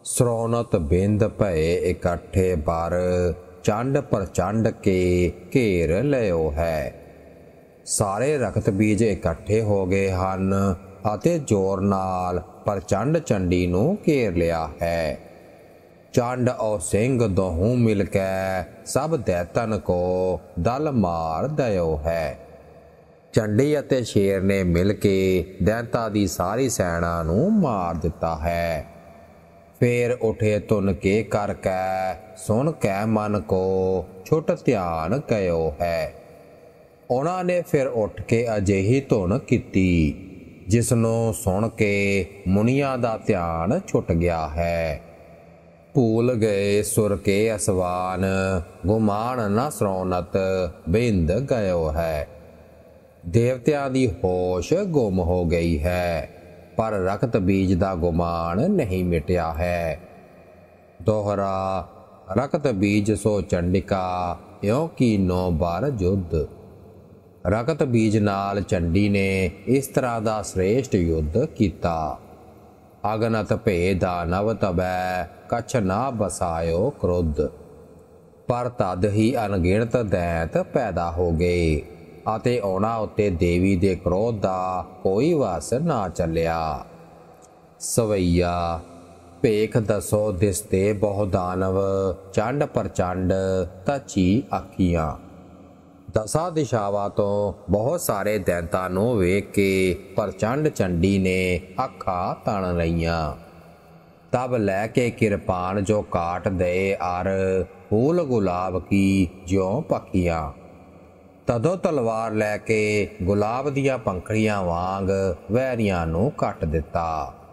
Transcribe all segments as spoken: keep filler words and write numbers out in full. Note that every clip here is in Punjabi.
ਸਰੋਨਤ ਬਿੰਦ ਭਏ ਇਕੱਠੇ ਬਰ, ਚੰਡ ਪ੍ਰਚੰਡ ਕੇ ਘੇਰ ਲਿਓ ਹੈ। ਸਾਰੇ ਰਖਤ ਬੀਜ ਇਕੱਠੇ ਹੋ ਗਏ ਹਨ ਅਤੇ ਜ਼ੋਰ ਨਾਲ ਪ੍ਰਚੰਡ ਚੰਡੀ ਨੂੰ ਘੇਰ ਲਿਆ ਹੈ। ਚੰਡ ਔ ਸਿੰਘ ਦੋਹੂੰ ਮਿਲ ਕੇ ਸਭ ਦੈਤਨ ਕੋ ਦਲ ਮਾਰ ਦਿਓ ਹੈ। ਚੰਡੀ ਅਤੇ ਸ਼ੇਰ ਨੇ ਮਿਲ ਕੇ ਦੈਂਤਾਂ ਦੀ ਸਾਰੀ ਸੈਨਾ ਨੂੰ ਮਾਰ ਦਿੱਤਾ ਹੈ। ਫੇਰ ਉਠੇ ਧੁਨ ਕੇ ਕਰ ਕੈ, ਸੁਣ ਕੈ ਮਨ ਕੋ ਛੁੱਟ ਧਿਆਨ ਕਇਓ ਹੈ। ਉਹਨਾਂ ਨੇ ਫਿਰ ਉੱਠ ਕੇ ਅਜਿਹੀ ਧੁਨ ਕੀਤੀ ਜਿਸ ਨੂੰ ਸੁਣ ਕੇ ਮੁਨੀਆਂ ਦਾ ਧਿਆਨ ਛੁੱਟ ਗਿਆ ਹੈ। ਭੂਲ ਗਏ ਸੁਰ ਕੇ ਅਸਵਾਨ, ਗੁਮਾਨ ਨ ਸਰੋਨਤ ਬਿੰਦ ਗਇਓ ਹੈ। ਦੇਵਤਿਆਂ ਦੀ ਹੋਸ਼ ਗੁੰਮ ਹੋ ਗਈ ਹੈ, ਪਰ ਰਖਤ ਬੀਜ ਦਾ ਗੁਮਾਨ ਨਹੀਂ ਮਿਟਿਆ ਹੈ। ਦੋਹਰਾ ਰਖਤ ਬੀਜ ਸੋ ਚੰਡਿਕਾ, ਇਉਂ ਕੀਨੋ ਬਰ ਜੁਧ। ਰਖਤ ਬੀਜ ਨਾਲ ਚੰਡੀ ਨੇ ਇਸ ਤਰ੍ਹਾਂ ਦਾ ਸ੍ਰੇਸ਼ਟ ਯੁੱਧ ਕੀਤਾ। ਅਗਨਤ ਭੇ ਦਾਨਵ ਤਬੈ, ਕਛ ਨਾ ਬਸਾਇਓ ਕ੍ਰੋਧ। ਪਰ ਤਦ ਹੀ ਅਣਗਿਣਤ ਦੈਂਤ ਪੈਦਾ ਹੋ ਗਏ ਅਤੇ ਉਹਨਾਂ ਉੱਤੇ ਦੇਵੀ ਦੇ ਕ੍ਰੋਧ ਦਾ ਕੋਈ ਵਸ ਨਾ ਚੱਲਿਆ। ਸਵਈਆ ਭੇਖ ਦਸੋ ਦਿਸਤੇ ਬਹੁ ਦਾਨਵ, ਚੰਡ ਪ੍ਰਚੰਡ ਤਚੀ ਆਖੀਆਂ। ਦਸਾਂ ਦਿਸ਼ਾਵਾਂ ਤੋਂ ਬਹੁਤ ਸਾਰੇ ਦੈਂਤਾਂ ਨੂੰ ਵੇਖ ਕੇ ਪ੍ਰਚੰਡ ਚੰਡੀ ਨੇ ਅੱਖਾਂ ਤਣ ਲਈਆਂ। ਤਬ ਲੈ ਕੇ ਕਿਰਪਾਨ ਜੋ ਕਾਟ ਦਏ ਅਰ, ਫੂਲ ਗੁਲਾਬ ਕੀ ਜਿਉਂ ਪੱਖੀਆਂ। ਤਦੋਂ ਤਲਵਾਰ ਲੈ ਕੇ ਗੁਲਾਬ ਦੀਆਂ ਪੰਖੜੀਆਂ ਵਾਂਗ ਵੈਰੀਆਂ ਨੂੰ ਕੱਟ ਦਿੱਤਾ।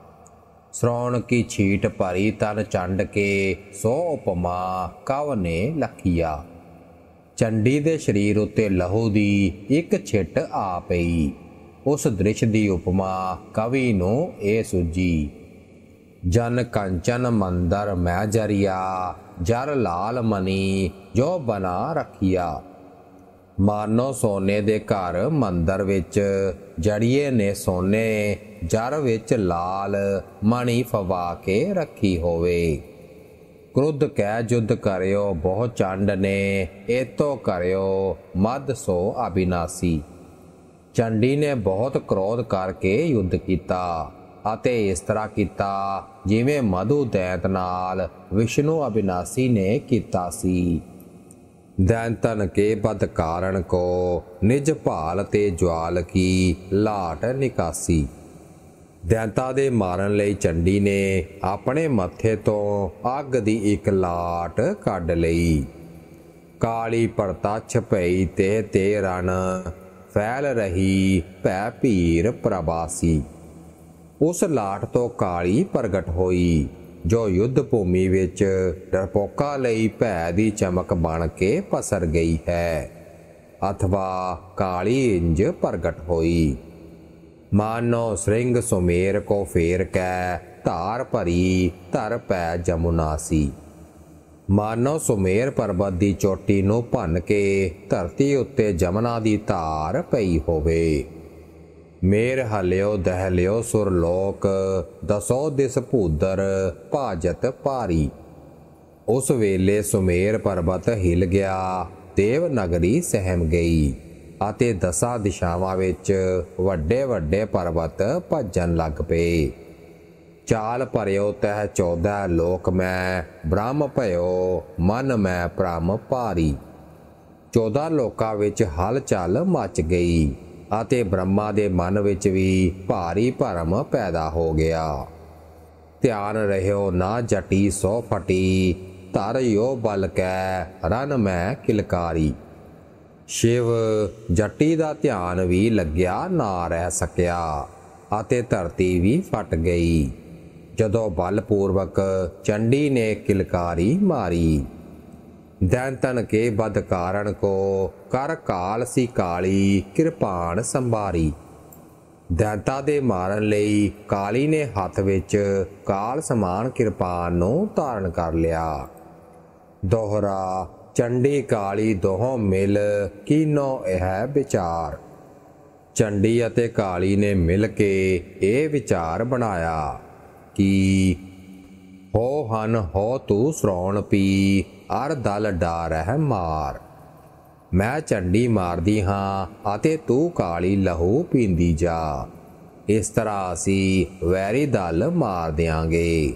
ਸਰੋਣ ਕੀ ਛੀਟ ਭਰੀ ਤਨ ਚੰਡ ਕੇ, ਸੋ ਉਪਮਾ ਕਵ ਨੇ ਲਖੀਆ। ਚੰਡੀ ਦੇ ਸਰੀਰ ਉੱਤੇ ਲਹੂ ਦੀ ਇੱਕ ਛਿੱਟ ਆ ਪਈ। ਉਸ ਦ੍ਰਿਸ਼ ਦੀ ਉਪਮਾ ਕਵੀ ਨੂੰ ਇਹ ਸੁੱਜੀ। ਜਨ ਕੰਚਨ ਮੰਦਰ ਮੈਂ ਜਰੀਆ, ਜਰ ਲਾਲ ਮਨੀ ਜੋ ਬਣਾ ਰੱਖੀਆ। ਮਾਨੋ ਸੋਨੇ ਦੇ ਘਰ ਮੰਦਰ ਵਿੱਚ ਜੜੀਏ ਨੇ ਸੋਨੇ, ਜਰ ਵਿੱਚ ਲਾਲ ਮਣੀ ਫਵਾ ਕੇ ਰੱਖੀ ਹੋਵੇ। ਕ੍ਰੁੱਧ ਕਹਿ ਜੁੱਧ ਕਰਿਓ ਬਹੁ ਚੰਡ ਨੇ, ਏਤੋ ਕਰਿਓ ਮਦ ਸੋ ਅਬਿਨਾਸੀ। ਚੰਡੀ ਨੇ ਬਹੁਤ ਕ੍ਰੋਧ ਕਰਕੇ ਯੁੱਧ ਕੀਤਾ ਅਤੇ ਇਸ ਤਰ੍ਹਾਂ ਕੀਤਾ ਜਿਵੇਂ ਮਧੂ ਦੈਂਤ ਨਾਲ ਵਿਸ਼ਨੂੰ ਅਬਿਨਾਸੀ ਨੇ ਕੀਤਾ ਸੀ। ਦੈਂਤਨ ਕੇ ਬਦ ਕਾਰਨ ਕੋ, ਨਿਜ ਭਾਲ ਤੇ ਜਵਾਲ ਕੀ ਲਾਟ ਨਿਕਾਸੀ। ਦੈਂਤਾਂ ਦੇ ਮਾਰਨ ਲਈ ਚੰਡੀ ਨੇ ਆਪਣੇ ਮੱਥੇ ਤੋਂ ਅੱਗ ਦੀ ਇੱਕ ਲਾਟ ਕੱਢ ਲਈ। ਕਾਲੀ ਪਰਤਛ ਭਈ ਤੇ ਤੇ ਰਣ, ਫੈਲ ਰਹੀ ਭੈ ਭੀਰ ਪ੍ਰਵਾਸੀ। ਉਸ ਲਾਟ ਤੋਂ ਕਾਲੀ ਪ੍ਰਗਟ ਹੋਈ ਜੋ ਯੁੱਧ ਭੂਮੀ ਵਿੱਚ ਡਰਪੋਕਾਂ ਲਈ ਭੈ ਦੀ ਚਮਕ ਬਣ ਕੇ ਪਸਰ ਗਈ ਹੈ, ਅਥਵਾ ਕਾਲੀ ਇੰਜ ਪ੍ਰਗਟ ਹੋਈ। ਮਾਨੋ ਸ੍ਰਿੰਗ ਸੁਮੇਰ ਕੋ ਫੇਰ ਕੈ, ਧਾਰ ਭਰੀ ਧਰ ਪੈ ਜਮੁਨਾਸੀ। ਮਾਨੋ ਸੁਮੇਰ ਪਰਬਤ ਦੀ ਚੋਟੀ ਨੂੰ ਭੰਨ ਕੇ ਧਰਤੀ ਉੱਤੇ ਜਮਨਾ ਦੀ ਧਾਰ ਪਈ ਹੋਵੇ। ਮੇਰ ਹਲਿਓ ਦਹਿਲਿਓ ਸੁਰ ਲੋਕ, ਦਸੋ ਦਿਸ ਭੂਦਰ ਭਾਜਤ ਭਾਰੀ। ਉਸ ਵੇਲੇ ਸੁਮੇਰ ਪਰਬਤ ਹਿਲ ਗਿਆ, ਦੇਵ ਨਗਰੀ ਸਹਿਮ ਗਈ ਅਤੇ ਦਸਾਂ ਦਿਸ਼ਾਵਾਂ ਵਿੱਚ ਵੱਡੇ ਵੱਡੇ ਪਰਬਤ ਭੱਜਣ ਲੱਗ ਪਏ। ਚਾਲ ਭਰਿਓ ਤਹਿ ਚੌਦਹ ਲੋਕ ਮੈਂ, ਬ੍ਰਹਮ ਭਇਓ ਮਨ ਮੈਂ ਭ੍ਰਮ ਭਾਰੀ। ਚੌਦਾਂ ਲੋਕਾਂ ਵਿੱਚ ਹਲਚਲ ਮਚ ਗਈ ਅਤੇ ਬ੍ਰਹਮਾ ਦੇ ਮਨ ਵਿੱਚ ਵੀ ਭਾਰੀ ਭਰਮ ਪੈਦਾ ਹੋ ਗਿਆ। ਧਿਆਨ ਰਹਿਓ ਨਾ ਜਟੀ ਸੋ ਫਟੀ, ਧਰ ਯੋ ਬਲ ਕੈ ਰਨ ਮੈਂ ਕਿਲਕਾਰੀ। ਸ਼ਿਵ ਜਟੀ ਦਾ ਧਿਆਨ ਵੀ ਲੱਗਿਆ ਨਾ ਰਹਿ ਸਕਿਆ ਅਤੇ ਧਰਤੀ ਵੀ ਫਟ ਗਈ ਜਦੋਂ ਬਲਪੂਰਵਕ ਚੰਡੀ ਨੇ ਕਿਲਕਾਰੀ ਮਾਰੀ। ਦੈਂਤਨ ਕੇ ਬਦ ਕਾਰਨ ਕੋ, ਕਰ ਕਾਲ ਸੀ ਕਾਲੀ ਕਿਰਪਾਨ ਸੰਭਾਰੀ। ਦੈਂਤਾਂ ਦੇ ਮਾਰਨ ਲਈ ਕਾਲੀ ਨੇ ਹੱਥ ਵਿੱਚ ਕਾਲ ਸਮਾਨ ਕਿਰਪਾਨ ਨੂੰ ਧਾਰਨ ਕਰ ਲਿਆ। ਦੋਹਰਾ ਚੰਡੀ ਕਾਲੀ ਦੋਹੋਂ ਮਿਲ, ਕੀਨੋ ਇਹ ਵਿਚਾਰ। ਚੰਡੀ ਅਤੇ ਕਾਲੀ ਨੇ ਮਿਲ ਕੇ ਇਹ ਵਿਚਾਰ ਬਣਾਇਆ ਕਿ ਹੋ ਹਨ ਹੋ ਤੂੰ ਸਰਾਉਣ ਪੀ, ਅਰ ਦਲ ਡਾਰਹਿ ਮਾਰ। ਮੈਂ ਝੰਡੀ ਮਾਰਦੀ ਹਾਂ ਅਤੇ ਤੂੰ ਕਾਲੀ ਲਹੂ ਪੀਂਦੀ ਜਾ। ਇਸ ਤਰ੍ਹਾਂ ਅਸੀਂ ਵੈਰੀ ਦਲ ਮਾਰ ਦਿਆਂਗੇ।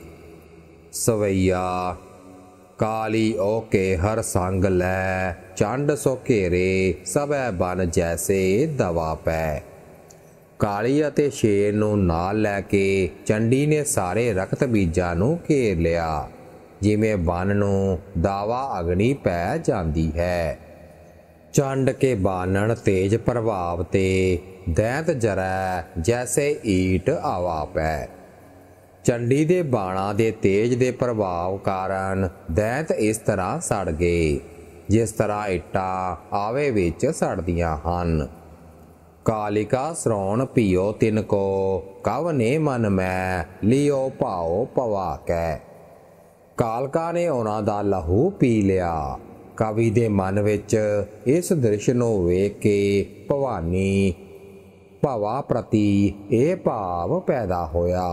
ਸਵਈਆ। ਕਾਲੀ ਓ ਕੇ ਹਰ ਸੰਗ ਲੈ, ਚੰਡ ਸੋ ਘੇਰੇ ਸਭੈ ਬਨ ਜੈਸੇ ਦਵਾ ਪੈ। ਕਾਲੀ ਅਤੇ ਸ਼ੇਰ ਨੂੰ ਨਾਲ ਲੈ ਕੇ ਚੰਡੀ ਨੇ ਸਾਰੇ ਰਕਤ ਬੀਜਾਂ ਨੂੰ ਘੇਰ ਲਿਆ, ਜਿਵੇਂ ਬਨ ਨੂੰ ਦਾਵਾ ਅਗਨੀ ਪੈ ਜਾਂਦੀ ਹੈ। ਚੰਡ ਕੇ ਬਾਨਣ ਤੇਜ ਪ੍ਰਭਾਵ ਤੇ, ਦੈਂਤ ਜਰੈ ਜੈਸੇ ਈਟ ਆਵਾ ਪੈ। ਚੰਡੀ ਦੇ ਬਾਣਾਂ ਦੇ ਤੇਜ ਦੇ ਪ੍ਰਭਾਵ ਕਾਰਨ ਦੈਂਤ ਇਸ ਤਰ੍ਹਾਂ ਸੜ ਗਏ, ਜਿਸ ਤਰ੍ਹਾਂ ਇੱਟਾਂ ਆਵੇ ਵਿੱਚ ਸੜਦੀਆਂ ਹਨ। ਕਾਲਿਕਾ ਸਰਾਉਣ ਪੀਓ ਤਿਨ ਕੋ, ਕਵ ਨੇ ਮਨ ਮੈਂ ਲਿਓ ਭਾਓ ਪਵਾ ਕੈ। ਕਾਲਕਾ ਨੇ ਉਹਨਾਂ ਦਾ ਲਹੂ ਪੀ ਲਿਆ। ਕਵੀ ਦੇ ਮਨ ਵਿੱਚ ਇਸ ਦ੍ਰਿਸ਼ ਨੂੰ ਵੇਖ ਕੇ ਭਵਾਨੀ ਭਵਾ ਪ੍ਰਤੀ ਇਹ ਭਾਵ ਪੈਦਾ ਹੋਇਆ।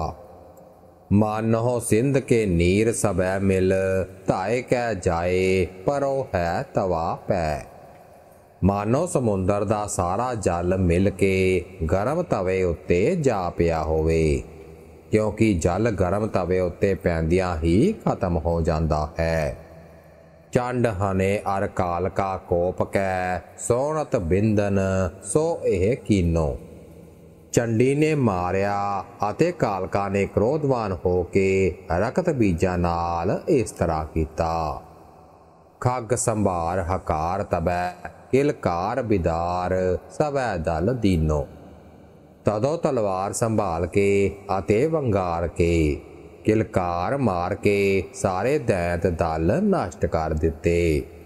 ਮਾਨੋ ਸਿੰਧ ਕੇ ਨੀਰ ਸਭੈ ਮਿਲ, ਧਾਏ ਕੈ ਜਾਏ ਪਰੋ ਹੈ ਤਵਾ ਪੈ। ਮਾਨੋ ਸਮੁੰਦਰ ਦਾ ਸਾਰਾ ਜਲ ਮਿਲ ਕੇ ਗਰਮ ਤਵੇ ਉੱਤੇ ਜਾ ਪਿਆ ਹੋਵੇ, ਕਿਉਂਕਿ ਜਲ ਗਰਮ ਤਵੇ ਉੱਤੇ ਪੈਂਦਿਆਂ ਹੀ ਖਤਮ ਹੋ ਜਾਂਦਾ ਹੈ। ਚੰਡ ਹਨੇ ਅਰ ਕਾਲਕਾ ਕੋਪ ਕੈ, ਸੋਹਣਤ ਬਿੰਦਨ ਸੋ ਇਹ ਕੀਨੋ। ਚੰਡੀ ਨੇ ਮਾਰਿਆ ਅਤੇ ਕਾਲਕਾ ਨੇ ਕ੍ਰੋਧਵਾਨ ਹੋ ਕੇ ਰਕਤ ਬੀਜਾਂ ਨਾਲ ਇਸ ਤਰ੍ਹਾਂ ਕੀਤਾ। ਖੱਗ ਸੰਭਾਰ ਹਕਾਰ ਤਬੈ, ਕਿਲਕਾਰ ਬਿਦਾਰ ਸਭੈ ਦਲ ਦੀਨੋ। ਤਦੋਂ ਤਲਵਾਰ ਸੰਭਾਲ ਕੇ ਅਤੇ ਵੰਗਾਰ ਕੇ ਕਿਲਕਾਰ ਮਾਰ ਕੇ ਸਾਰੇ ਦੈਂਤ ਦਲ ਨਸ਼ਟ ਕਰ ਦਿੱਤੇ।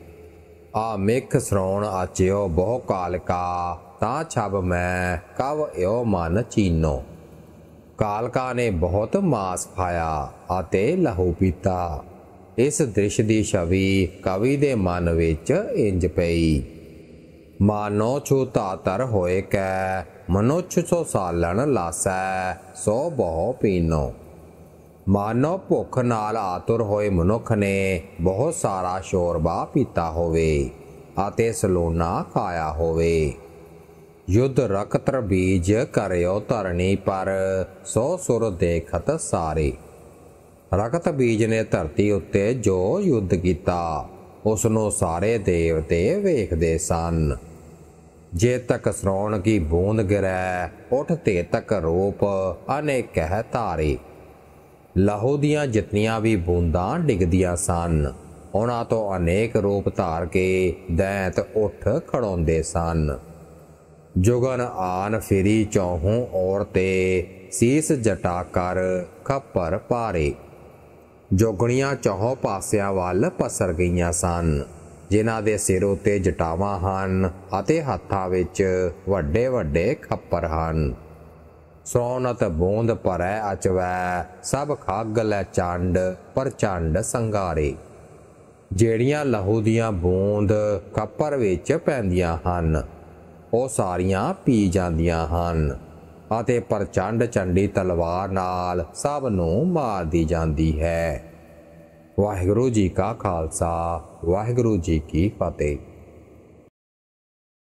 ਆ ਮਿੱਖ ਸਰਾਉਣ ਆਚਿਓ ਬਹੁ ਕਾਲਕਾ, ਤਾਂ ਛਬ ਮੈਂ ਕਵ ਇਉ ਮਨ ਚੀਨੋ। ਕਾਲਕਾ ਨੇ ਬਹੁਤ ਮਾਸ ਖਾਇਆ ਅਤੇ ਲਹੂ ਪੀਤਾ। ਇਸ ਦ੍ਰਿਸ਼ ਦੀ ਛਵੀ ਕਵੀ ਦੇ ਮਨ ਵਿੱਚ ਇੰਜ ਪਈ। ਮਾਨੋ ਛੂ ਧਾਤਰ ਹੋਏ ਕੈ, ਮਨੁੱਛ ਸੋ ਸਾਲਣ ਲਾਸੈ ਸੋ ਬਹੁ ਪੀਨੋ। ਮਾਨੋ ਭੁੱਖ ਨਾਲ ਆਤੁਰ ਹੋਏ ਮਨੁੱਖ ਨੇ ਬਹੁਤ ਸਾਰਾ ਸ਼ੋਰਬਾ ਪੀਤਾ ਹੋਵੇ ਅਤੇ ਸਲੋਨਾ ਖਾਇਆ ਹੋਵੇ। ਯੁੱਧ ਰਕਤਰ ਬੀਜ ਕਰਿਓ ਧਰਨੀ ਪਰ, ਸੋ ਸੁਰ ਦੇਖਤ ਸਾਰੇ। ਰਕਤ ਬੀਜ ਨੇ ਧਰਤੀ ਉੱਤੇ ਜੋ ਯੁੱਧ ਕੀਤਾ, ਉਸ ਨੂੰ ਸਾਰੇ ਦੇਵਤੇ ਵੇਖਦੇ ਸਨ। ਜੇ ਤੱਕ ਸਰਾਉਣ ਕੀ ਬੂੰਦ ਗਿਰੈ, ਉੱਠ ਤੇ ਤੱਕ ਰੂਪ ਅਨੇਕਹਿ ਧਾਰੇ। ਲਹੂ ਦੀਆਂ ਜਿਤਨੀਆਂ ਵੀ ਬੂੰਦਾਂ ਡਿੱਗਦੀਆਂ ਸਨ, ਉਹਨਾਂ ਤੋਂ ਅਨੇਕ ਰੂਪ ਧਾਰ ਕੇ ਦੈਂਤ ਉੱਠ ਖੜਾਉਂਦੇ ਸਨ। ਜੁਗਨ ਆਨ ਫਿਰੀ ਚੌਹੋਂ ਔਰ ਤੇ, ਸੀਸ ਜਟਾ ਕਰ ਖੱਪਰ ਭਾਰੇ। ਜੋਗਣੀਆਂ ਚੌਹਾਂ ਪਾਸਿਆਂ ਵੱਲ ਪਸਰ ਗਈਆਂ ਸਨ, ਜਿਨ੍ਹਾਂ ਦੇ ਸਿਰ ਉੱਤੇ ਜਟਾਵਾਂ ਹਨ ਅਤੇ ਹੱਥਾਂ ਵਿੱਚ ਵੱਡੇ ਵੱਡੇ ਖੱਪਰ ਹਨ। ਸੋਨਤ ਬੂੰਦ ਭਰੈ ਅਚਵੈ, ਸਭ ਖੱਗ ਲੈ ਚੰਡ ਪ੍ਰਚੰਡ ਸੰਘਾਰੇ। ਜਿਹੜੀਆਂ ਲਹੂ ਦੀਆਂ ਬੂੰਦ ਖੱਪਰ ਵਿੱਚ ਪੈਂਦੀਆਂ ਹਨ, ਉਹ ਸਾਰੀਆਂ ਪੀ ਜਾਂਦੀਆਂ ਹਨ ਅਤੇ ਪ੍ਰਚੰਡ ਚੰਡੀ ਤਲਵਾਰ ਨਾਲ ਸਭ ਨੂੰ ਮਾਰਦੀ ਜਾਂਦੀ ਹੈ। ਵਾਹਿਗੁਰੂ ਜੀ ਕਾ ਖਾਲਸਾ, ਵਾਹਿਗੁਰੂ ਜੀ ਕੀ ਫਤਿਹ।